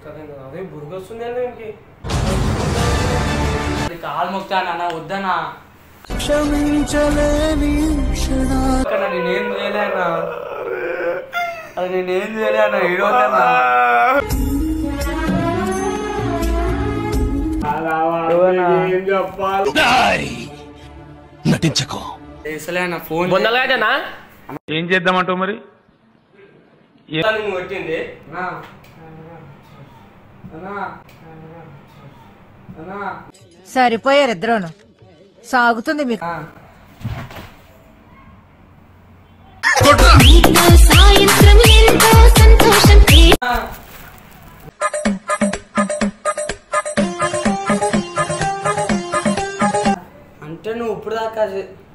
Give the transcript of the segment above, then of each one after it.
వస్తుంది అదే బుర్గు వస్తుంది దీనికి కాలు మొక్తానా వద్దనా క్షమించలేని నేనేం చేయలేనా అది నేనేం చేయలేనా ఈరోజన్నా నటించకో ఫోన్ బొందలాగనా ఏం చేద్దామంటావు మరి కొట్టింది సరిపోయారు ఇద్దరును సాగుతుంది మీకు అంటే నువ్వు ఇప్పుడు దాకా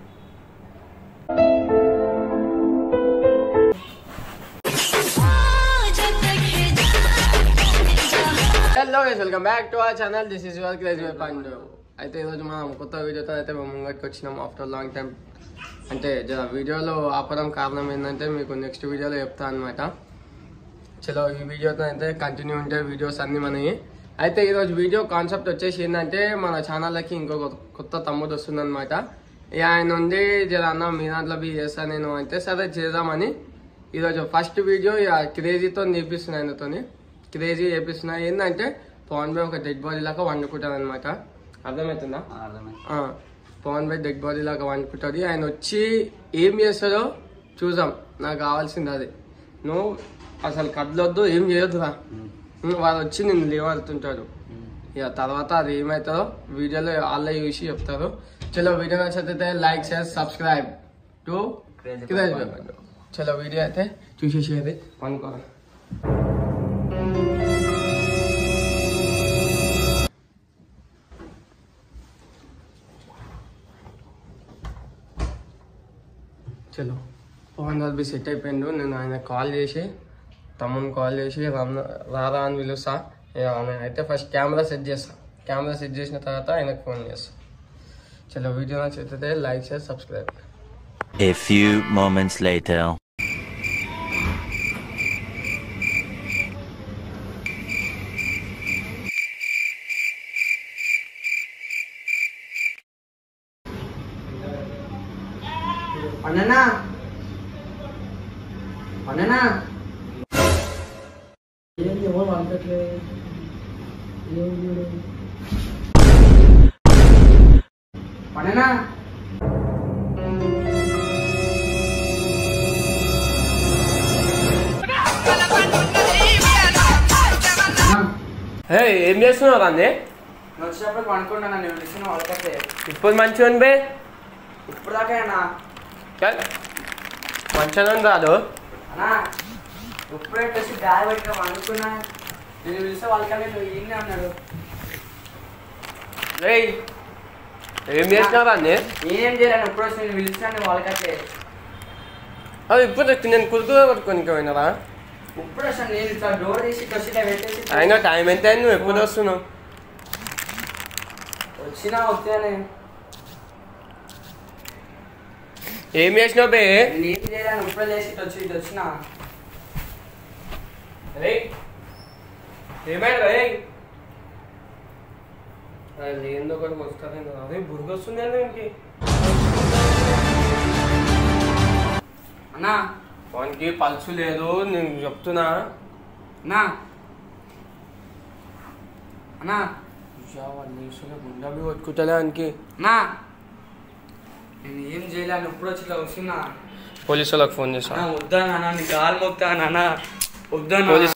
hello guys welcome back to our channel this is your crazy Pandu అయితే ఈరోజు మనం కొత్త వీడియోతో అయితే మేము ముంగటికి వచ్చినాం ఆఫ్టర్ లాంగ్ టైం అంటే వీడియోలో ఆపడం కారణం ఏంటంటే మీకు నెక్స్ట్ వీడియోలో చెప్తాను అనమాట చలో ఈ వీడియోతో అయితే కంటిన్యూ ఉంటాయి వీడియోస్ అన్ని మనవి అయితే ఈరోజు వీడియో కాన్సెప్ట్ వచ్చేసి ఏంటంటే మన ఛానల్కి ఇంకొక కొత్త తమ్ముడు వస్తుందన్నమాట ఆయన ఉండి జర అన్న మీ దాంట్లో బి చేస్తాను నేను అంటే సరే చేద్దామని ఈరోజు ఫస్ట్ వీడియో క్రేజీతో నేర్పిస్తున్నాను ఆయనతో క్రేజీ చేపిస్తున్నా ఏంటంటే పవన్ బాయ్ ఒక డెడ్ బాడీ లాగా వండుకుంటారు అనమాట అర్థమవుతుందా పవన్ బాయ్ డెడ్ బాడీ లాగా వండుకుంటుంది ఆయన వచ్చి ఏం చేస్తాడో చూసాం నాకు కావాల్సింది అది నువ్వు అసలు కదలొద్దు ఏం చేయొద్దురా వాళ్ళు వచ్చి నిన్ను లేవడుతుంటాడు ఇక తర్వాత అది ఏమవుతుందో వీడియోలో వాళ్ళే చూసి చెప్తారు చలో వీడియో నచ్చితే like share subscribe to crazy boy చలో వీడియో అయితే చూసేసేది అనుకోవాలి చలో పవన్ బాబు సెట్ అయిపోయిండు నేను ఆయన కాల్ చేసి తమ్ముని కాల్ చేసి రారా అని పిలుస్తా అయితే ఫస్ట్ కెమెరా సెట్ చేస్తా కెమెరా సెట్ చేసిన తర్వాత ఆయనకు ఫోన్ చేస్తా చలో వీడియో నచ్చితే like share subscribe A few moments later. అన్ననా అన్ననా ఏంటి ఎవరు వంటట్లే అన్ననా ఏం చేస్తున్నావు అండి వచ్చినప్పుడు అనుకుంటున్నా నేను విషయం వాళ్ళకైతే ఇప్పుడు మంచిగా బే ఇప్పుడు దాకా మంచిగా కాదు అన్నా ఇప్పుడే వచ్చి గాయ పెట్టిన అనుకున్నా నేను పిలిస్తే వాళ్ళకన్నా నువ్వు ఈయనే అన్నాడు ఏం చేసినారా అండి నేనేం చేయలేను ఇప్పుడు వచ్చి నేను పిలిచినా నువ్వు వాళ్ళకట్లే అది ఇప్పుడు నేను కుదుకుగా కొట్టుకోనికి పోయినారా ఇప్పుడు అసలు నేను ఇట్లా డోర్ తీసి వచ్చి పెట్టేసి అయినా టైం ఎంత అయింది నువ్వు ఎప్పుడు వస్తున్నావు వచ్చినా వస్తేనే ఏం చేసినావు బే నేను చేయలేను ఇప్పుడే చేసి ఇటు వచ్చినా ఏమైనా లేదో ఒకటి వస్తుంది అదే బుర్గు వస్తుంది దీనికి అన్నా వానికి పల్సు లేదు నేను చెప్తున్నా అన్నా అన్నా గుండె కొట్టుకుంటలే వానికి అన్నా నేను ఏం చేయలేను ఎప్పుడు వచ్చి ఇట్లా వస్తున్నా పోలీసు వాళ్ళకి ఫోన్ చేస్తా వద్దా నాన్న నీ కాలు మొక్తా నాన్న వద్దా పోలీస్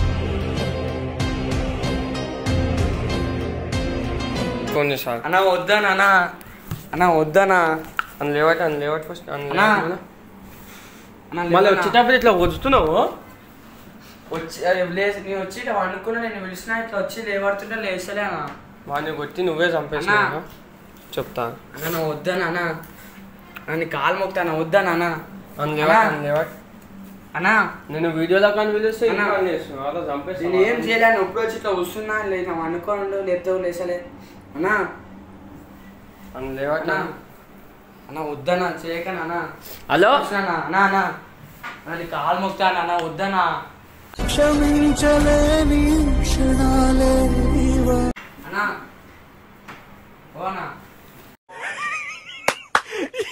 ఫోన్ చేస్తా అన్నా వద్దా నాన్న అన్నా వద్దానా అని లేవట్ ఫస్ట్ అన్నా మళ్ళీ వచ్చేటప్పుడు ఇట్లా వదుతున్నావు వచ్చి నేను వచ్చి ఇట్లా వండుకున్నా నేను పిలిచినా ఇట్లా వచ్చి లేవడుతుంటే లేస్తలే అన్న వాడిని కొట్టి నువ్వే చంపేసినా చెప్తా అన్న నువ్వు వద్దా నాన్న నీ కాలు మొక్తానా వద్దా నాన్న లేవట్ అన్నా నేను వీడియోలో కానీ పిలిస్తే నేను ఏం చేయలేను ఎప్పుడు వచ్చి ఇట్లా వస్తున్నా లేదా వండుకోండు లేపుతావు లేసలే అన్నా లేవట్ అన్న వద్దనా చేయకనా అన్న హలో అన్నా అన్నా నీ కాలు మొక్తానా అన్న వద్దనా క్షమించలేని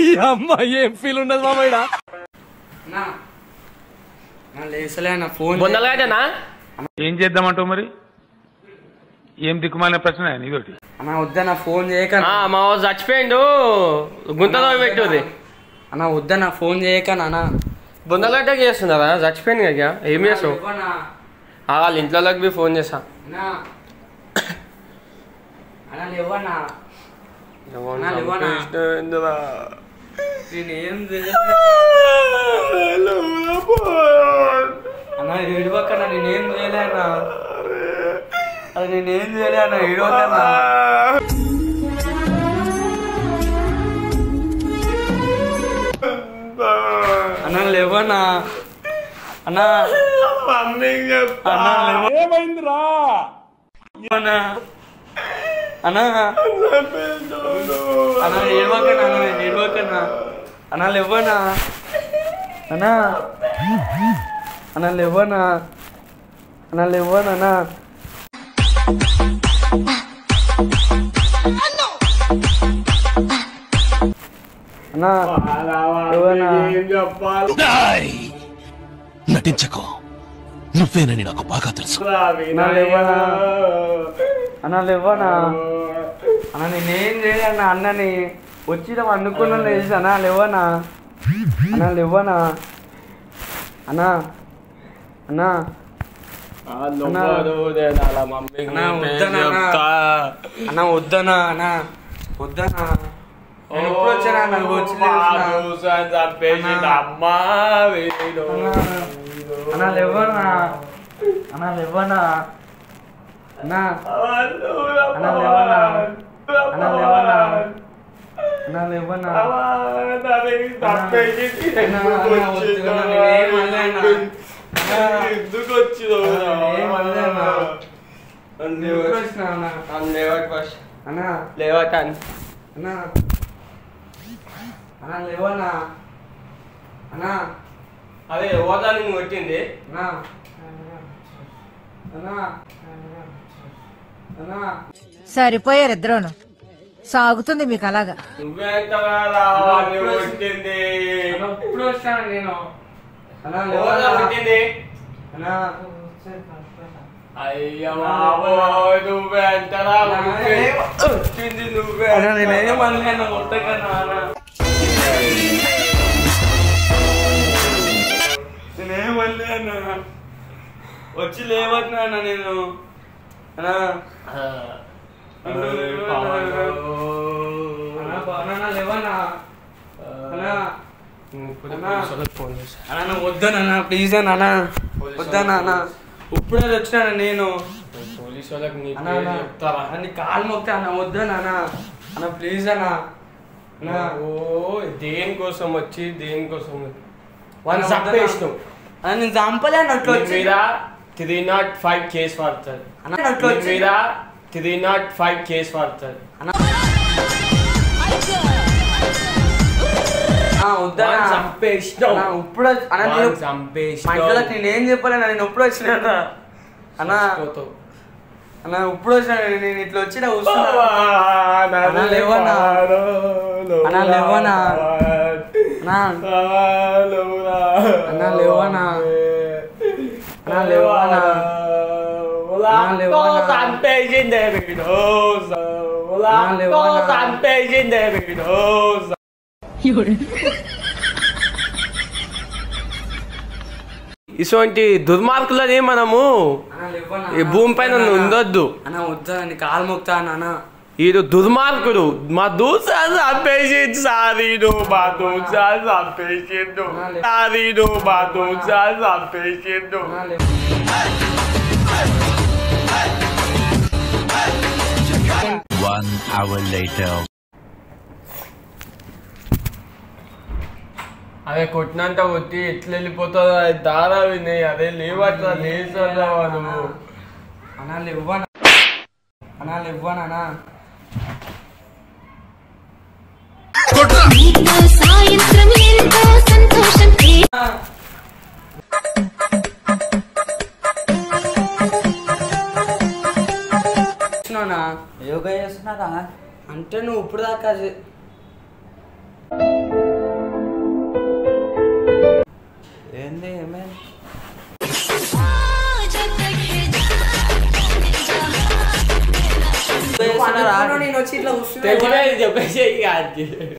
ఏం ఫీల్ ఉండదు మామయ్య లేసలే అన్న ఫోన్ బొందలగానా ఏం చేద్దామంటావు మరి? ఏం దిక్కుమాలిన ప్రశ్న ఇదొకటి. అన్న వద్దన్న ఫోన్ చేయక మా చచ్చిపోయిండు గుంతలో పెట్టుది అన్న వద్దన్న ఫోన్ చేయక నాన్న బొందలగడ్డ చేస్తున్నారా చచ్చిపోయింది కదా ఏం చేస్తావు వాళ్ళ ఇంట్లోకి పోయి ఫోన్ చేసా అన్న లేవన్నా నేనేం అన్న ఏడువకన్నా నేనేం చేయలే అన్న అది నేనేం చేయలే అన్న ఏడువకన్నా అన్న లేవన్నా అన్న ఏమైందిరా? అన్న అన్న అన్న ఏడవకన్నా అన్న ఏడవకన్నా అన్న లేవనా అన్న అన్న లేవనా అన్న లేవనా అన్న అన్నా నటించకు, నువ్వేనని నాకు బాగా తెలుసు. అన్న లేవనా అన్న నేనేం చేయలేనా అన్నని వచ్చిన అనుకున్నా తెలుసు అన్న లేవనా అన్న లేవనా అన్న అన్న అన్న వద్దనా అన్న వద్దనా నేను ఎప్పుడు వచ్చానా నాకు అన్న లేవనా అన్న లేవనా అన్న అన్న లేవనా అన్న లేవనా అన్న లేవనా ఎందుకు వచ్చిందో అన్న లేవటాను అన్న అన్న లేవనా అన్న అదే ఓదాన్ని కొట్టింది అన్న అన్న అన్న సరిపోయారు ఇద్దరును సాగుతుంది మీకు అలాగా నువ్వే కొట్టింది ఇప్పుడు వచ్చాను నేను అన్న కొట్టింది అన్న అయ్యా బాబోయ్ నువ్వే అంటారా వచ్చింది నువ్వే అన్న నేనేమన్నా కొట్టకన్నా అన్న నేనేమన్నా అన్న వచ్చి లేవన్నా అన్న నేను అన్నా లేవన్నా అన్న వద్దనా ప్లీజ్ అన్న వద్దనా అన్న ఇప్పుడే వచ్చినా నేను పోలీసు వాళ్ళకి నీ కాలు మొక్తా అన్న వద్దనా అన్న ప్లీజ్ అన్న దేనికోసం వచ్చి దేనికోసం వాళ్ళు చంపేసినావు నేను చంపలే అన్నట్లు మీద 305 కేసు పడుతుంది అన్నట్లు మీద 305 కేసు పడుతుంది వద్దనా చంపేసినావు ఇప్పుడు అన్న మా ఇంట్లో నేనేం చెప్పలేనా నేను ఎప్పుడు వచ్చినా అన్న అన్న ఇప్పుడు వచ్చినా నేను ఇట్లా వచ్చినా అన్న లేవనా అన్న లేవనా అన్న లేవనా అన్న లేవనా చంపేసిందే చంపేసిందే ఇటువంటి దుర్మార్గులని మనము ఈ భూమి పైన ఉండొద్దు అన్న వద్దా కాలు మొక్తా అన్న ఈడు దుర్మార్గుడు మా దూసాలు చంపేసిండు సారీడు మా దూసాలు చంపేసిండు సారీడు మా దూసాలు చంపేసిండు 1 hour later. అదే కొట్టినంత కొట్టి ఎట్లా వెళ్ళిపోతుందో దారా వినయ్ అదే లేవట్లా లేచా నువ్వు అన్నా లేవ్వనా అన్నా లేవ్వనా సాయంత్రం ఎంతో సంతోషం యోగా చేస్తున్నారా అంటే నువ్వు ఇప్పుడు దాకా ఏంది ఏమే నేను వచ్చి ఇట్లా చెప్పేసి